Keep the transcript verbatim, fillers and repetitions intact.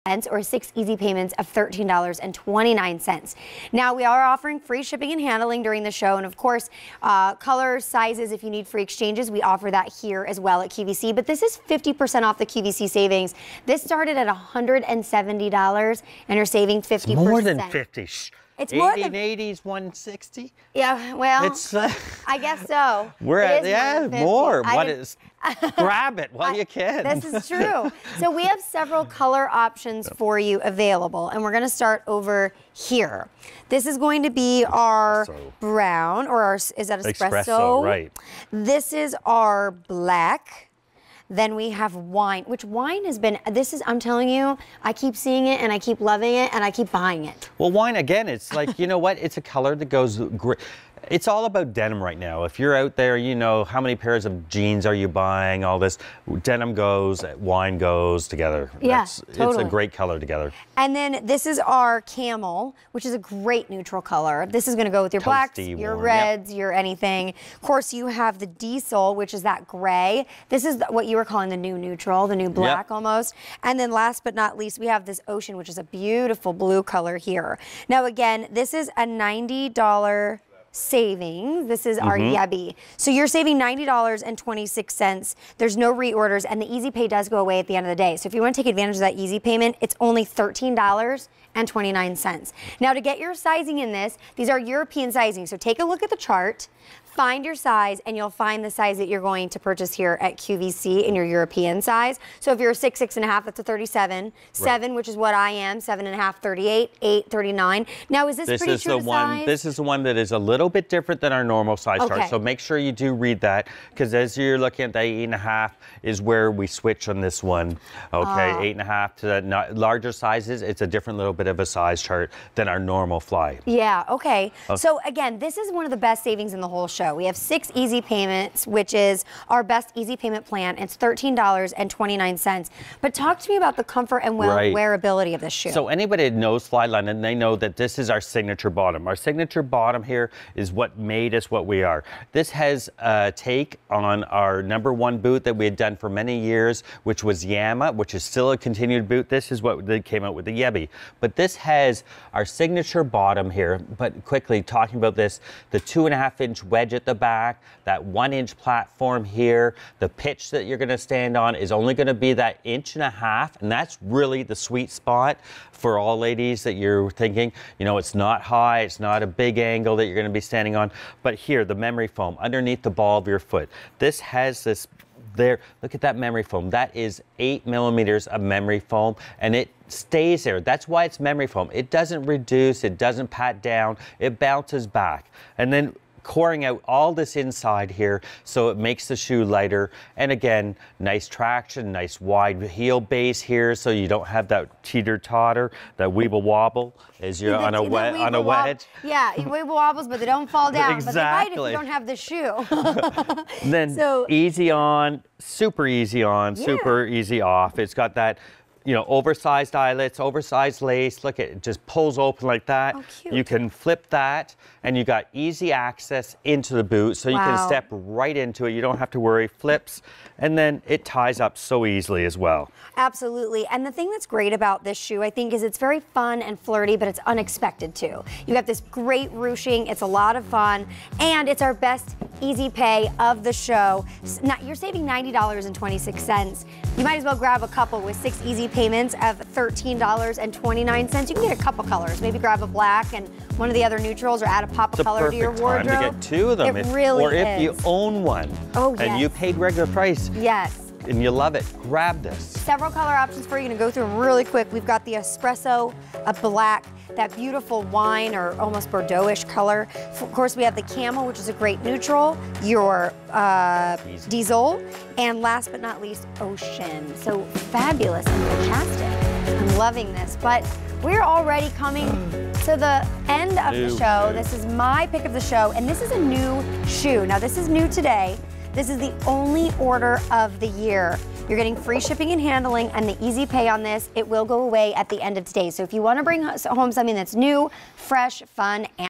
or six easy payments of thirteen dollars and twenty-nine cents. Now, we are offering free shipping and handling during the show, and of course, uh, colors, sizes, if you need free exchanges, we offer that here as well at Q V C. But this is fifty percent off the Q V C savings. This started at one hundred seventy dollars, and you're saving fifty percent. More than fifty. It's more than eighties, one sixty. Yeah, well, it's, uh, I guess so. We're at, yeah, more. I what is? Grab it while you can. This is true. So we have several color options for you available, and we're going to start over here. This is going to be our espresso. brown, or our, is that espresso? Espresso, right. This is our black. Then we have wine, which wine has been, this is, I'm telling you, I keep seeing it and I keep loving it and I keep buying it. Well, wine, again, it's like, you know what? It's a color that goes great. It's all about denim right now. If you're out there, you know, how many pairs of jeans are you buying? All this denim goes, wine goes together. Yeah, That's, totally. It's a great color together. And then this is our camel, which is a great neutral color. This is going to go with your blacks, Toasty, your warm, reds, yep. your anything. Of course, you have the diesel, which is that gray. This is what you were calling the new neutral, the new black yep. almost. And then last but not least, we have this ocean, which is a beautiful blue color here. Now, again, this is a ninety dollar savings. This is our mm-hmm. Yebby. So you're saving ninety dollars and twenty-six cents. There's no reorders, and the easy pay does go away at the end of the day. So if you want to take advantage of that easy payment, it's only thirteen dollars and twenty-nine cents. Now, to get your sizing in this, these are European sizing. So take a look at the chart, find your size, and you'll find the size that you're going to purchase here at Q V C in your European size. So if you're a six, six and a half, that's a thirty-seven. Right. Seven, which is what I am, seven and a half, thirty-eight, eight, thirty-nine. Now, is this, this pretty is true the to one, size? This is the one that is a little bit different than our normal size okay. chart. So make sure you do read that, because as you're looking at the eight and a half is where we switch on this one. Okay, uh, eight and a half to the not, larger sizes. It's a different little bit of a size chart than our normal fly. Yeah, okay. okay. So again, this is one of the best savings in the whole show. We have six easy payments, which is our best easy payment plan. It's thirteen dollars and twenty-nine cents. But talk to me about the comfort and well right. wearability of this shoe. So anybody that knows Fly London, they know that this is our signature bottom. Our signature bottom here is what made us what we are. This has a take on our number one boot that we had done for many years, which was Yama, which is still a continued boot. This is what they came out with, the Yebby. But this has our signature bottom here. But quickly talking about this, the two and a half inch wedge at the back, that one inch platform here, the pitch that you're gonna stand on is only gonna be that inch and a half, and that's really the sweet spot for all ladies that you're thinking, you know, it's not high, it's not a big angle that you're gonna be standing on, but here, the memory foam underneath the ball of your foot. This has this there, look at that memory foam. That is eight millimeters of memory foam, and it stays there. That's why it's memory foam. It doesn't reduce, it doesn't pat down, it bounces back. And then coring out all this inside here, so it makes the shoe lighter. And again, nice traction, nice wide heel base here, so you don't have that teeter totter, that weeble wobble as you're the, on a wet on a wedge. Yeah, you weeble wobbles, but they don't fall down. Exactly. But they might if you don't have the shoe. Then so, easy on, super easy on, yeah. super easy off. It's got that, you know, oversized eyelets, oversized lace. Look, it just pulls open like that. Oh, cute. You can flip that, and you got easy access into the boot, so you wow. can step right into it. You don't have to worry. Flips, and then it ties up so easily as well. Absolutely. And the thing that's great about this shoe, I think, is it's very fun and flirty, but it's unexpected too. You got this great ruching. It's a lot of fun, and it's our best easy pay of the show. Now, you're saving ninety dollars and twenty-six cents. You might as well grab a couple with six easy payments of thirteen dollars and twenty-nine cents. You can get a couple colors. Maybe grab a black and one of the other neutrals, or add a pop of color to your wardrobe. It's a perfect time to get two of them. It if, really or if is. you own one oh, and yes. you paid regular price. Yes. And you love it, grab this. Several color options for you. Gonna go through them really quick. We've got the espresso, a black, that beautiful wine or almost Bordeaux-ish color. Of course, we have the camel, which is a great neutral, your uh, diesel, and last but not least, ocean. So fabulous and fantastic. I'm loving this, but we're already coming to the end of new the show. shoe. This is my pick of the show, and this is a new shoe. Now, this is new today. This is the only order of the year. You're getting free shipping and handling and the easy pay on this. It will go away at the end of today. So if you want to bring home something that's new, fresh, fun, and